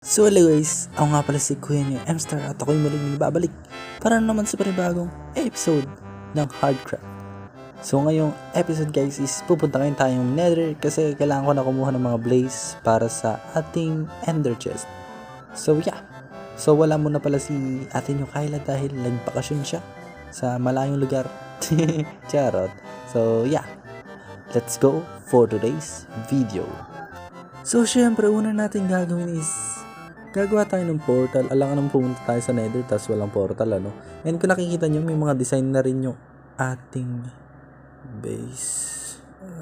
So hello guys, ako nga pala si Kuya ngayong emstar at ako'y muling babalik para naman sa panibagong episode ng Hardcraft. So ngayong episode guys is pupunta kayo tayong nether kasi kailangan ko na kumuha ng mga blaze para sa ating ender chest. So yeah, so wala muna pala si ate nyo Kyla dahil nagbakasyon siya sa malayong lugar. Charot. So yeah, let's go for today's video. So syempre una natin gagawin is gagawa tayo ng portal. Alangan naman pumunta tayo sa nether tas walang portal ano. And kung nakikita nyo may mga design na rin yung ating base.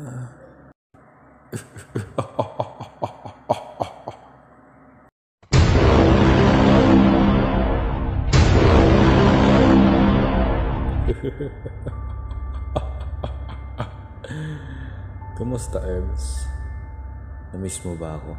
Kamusta, Ems? Na-miss mo ba ako?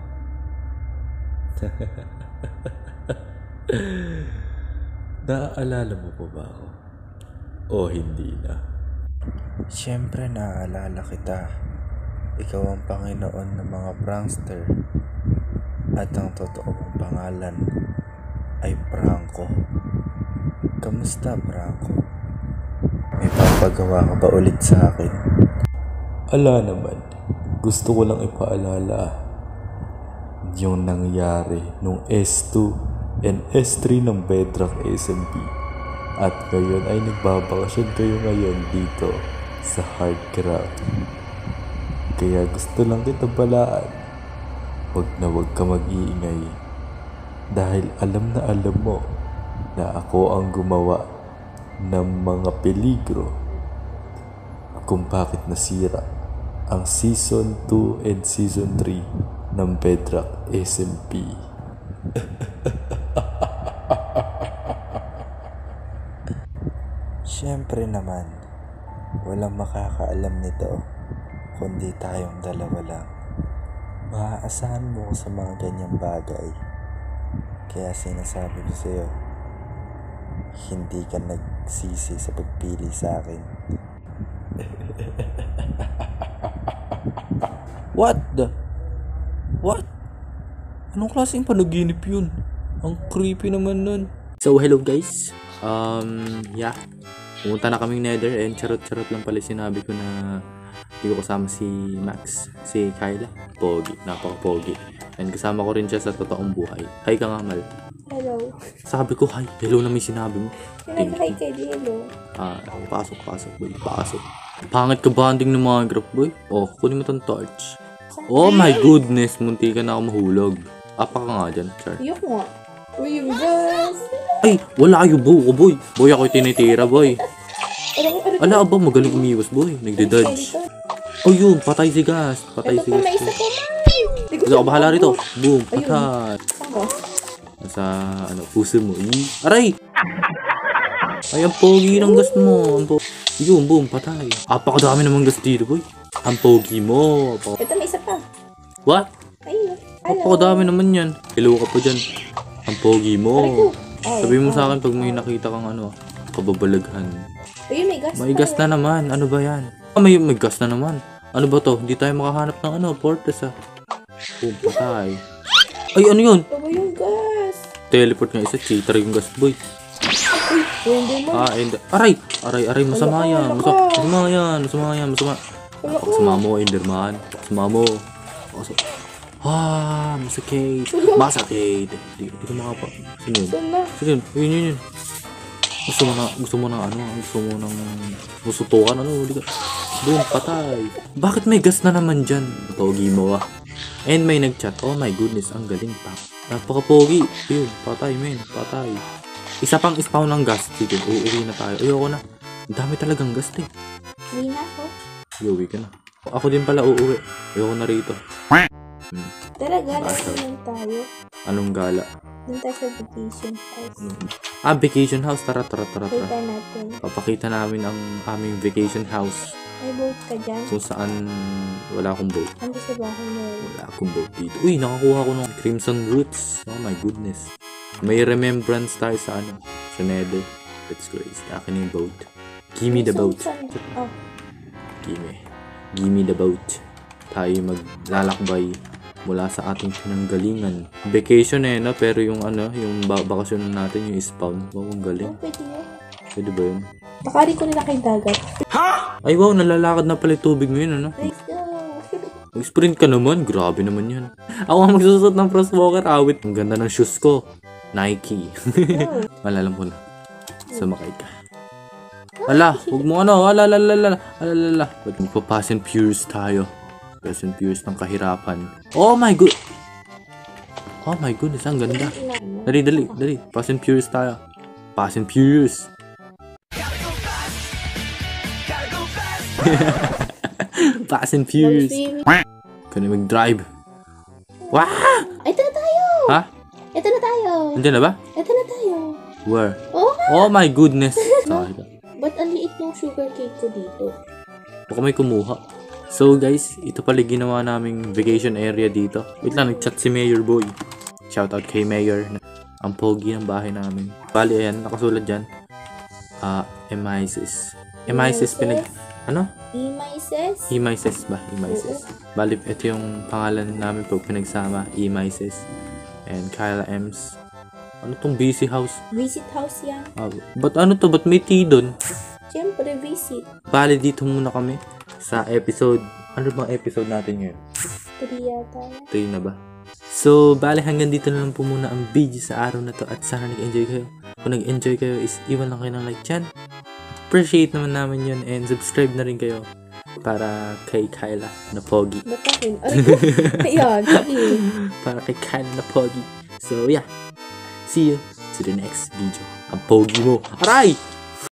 Naaalala mo pa ba ako? O hindi na? Siyempre naaalala kita. Ikaw ang Panginoon ng mga prankster. At ang totoo mong pangalan ay Franco. Kamusta, Franco? May papagawa ka ba ulit sa akin? Ala naman. Gusto ko lang ipaalala yung nangyari nung S2 and S3 ng Bedrock SMP. At ngayon ay nagbabakasyon kayo ngayon dito sa Hardcraft. Kaya gusto lang kita balaan. Wag ka mag-iingay. Dahil alam mo na ako ang gumawa ng mga peligro kung bakit nasira ang Season 2 and Season 3 ng Bedrock SMP. Siyempre naman, walang makakaalam nito kundi tayong dalawa lang. Maaasahan mo ko sa mga ganyang bagay. Kaya sinasabi ko sa'yo, hindi ka nagsisi sa pagpili sa akin. What? Anong klaseng panaginip yun? Ang creepy naman nun. So hello guys. Yeah. Pumunta na kaming nether and charot-charot lang pala sinabi ko na hindi ko kasama si Max, si Kyla. Pogi, napaka-pogi. And kasama ko rin siya sa totoong buhay. Hi ka nga, Mal. Hello. Sabi ko, hi. Hello na may sinabi mo. Nag-hi ka di hello. Pasok boy. Pasok. Pangit ka banding ng mga graph boy. Oh, kunin mo tong torch. Oh my goodness, munti ka na ako mahulog. Apa ka nga dyan, Char. Yok nga. Uy, yung gas. Ay, wala kayo buko, boy. Boy, ako'y tinitira, boy. Ala ba, magaling umiwas, boy. Nagde-dodge. Oh, yun, patay si gas. Patay si gas. May isa pa, Gusto ko bahala rito. Boom, patay. Nasa, puso mo. Aray! Ay, ang pogi ng gas mo. Yun, boom, patay. Apakadami namang gas dito, boy. Ang pogi mo. Ito, may isa pa. What? Ayun. Apakadami naman yan. Hello ka pa dyan. Ang pogi mo. Sabihin mo sa akin pag may nakita kang kababalaghan. Ayun, may gas. May gas na naman. Ano ba yan? May gas na naman. Ano ba to? Hindi tayo makahanap ng fortress Boom, patay. Ay, ano yun? Ito ba yung gas? Teleport nga isa. Cheater yung gas, boy. Hindi mo. Hindi. Aray, masama yan. Masama yan. Masama mo, Enderman. Masama mo. Masakit. Di ko makapa. Sino yun? Sige, yun. Gusto mo nang musutukan, di ka. Boom, patay. Bakit may gas na naman dyan? Pogi mo And may nagchat. Oh my goodness, ang galing pa. Napaka-pogi. Yun, patay, men. Patay. Isa pang spawn ng gas. Sige, uuwi na tayo. Ayoko na. Ang dami talagang gas, Hindi na ako. Uuwi ka na. Ako din pala uuwi. Ayoko na rito. Talaga, nasin tayo. Anong gala? Doon tayo sa vacation house. Vacation house. Tara. Kita natin. Papakita namin ang aming vacation house. May boat ka dyan? Kung saan wala akong boat. Ando sa bahay mo. Wala akong boat dito. Uy, nakakuha ko ng crimson roots. Oh my goodness. May remembrance tayo sa sa nether. That's crazy. Akin yung boat. Give me the boat. Give me the boat. Tayo maglalakbay mula sa ating pinanggalingan. Vacation no? Pero yung yung bakasyon natin, yung spawn. Wow, ang galing. Pwede yun. Pwede ba yun? Nakari ko nila kay dagat. Ay wow, nalalakad na pala yung tubig mo yun, Let's go. Mag-sprint ka naman, grabe naman yan. Ako ang magsusot ng frostwalker, awit. Ang ganda ng shoes ko. Nike. Malalam ko na. Sumakay ka. Ala, huwag mo ala. Ba't magpa-Fast and Furious tayo? Fast and Furious ng kahirapan. Oh my god! Oh my goodness, ang ganda. Dali. Fast and Furious tayo. Fast and Furious. Fast and Furious. Kaya mag-drive. Wow! Ito na tayo! Ha? Ito na tayo! Nandiyan na ba? Ito na tayo! Where? Oh, Oh my goodness! Sorry ka. ba't ang liit ng sugar cake ko dito? Baka may kumuha. So guys, ito pala ginawa naming vacation area dito. Wait lang, nag-chat si Mayor Boy. Shoutout kay Mayor. Ang pogi ng bahay namin. Bali, ayan, nakasulat dyan. Emises. Pinag... Ano? Emises ba? Emises. Bali, ito yung pangalan namin pag pinagsama. Emises. And Kyla Ems. Ano tong busy house? Visit house yan. Ba't ano to? Ba't may tea dun? Siyempre, visit. Bali, dito muna kami sa episode. Ano bang episode natin ngayon? 3 yata. 3 na ba? So, bali hanggang dito na lang po muna ang video sa araw na to at sana nag-enjoy kayo. Kung nag-enjoy kayo is iwan lang kayo ng like dyan. Appreciate naman namin yun and subscribe na rin kayo para kay Kyla na pogi. Batakin. Aray ko. Ayan, sige. Para kay Kyla na pogi. So, yeah. See you to the next video. Ang pogi mo. Aray!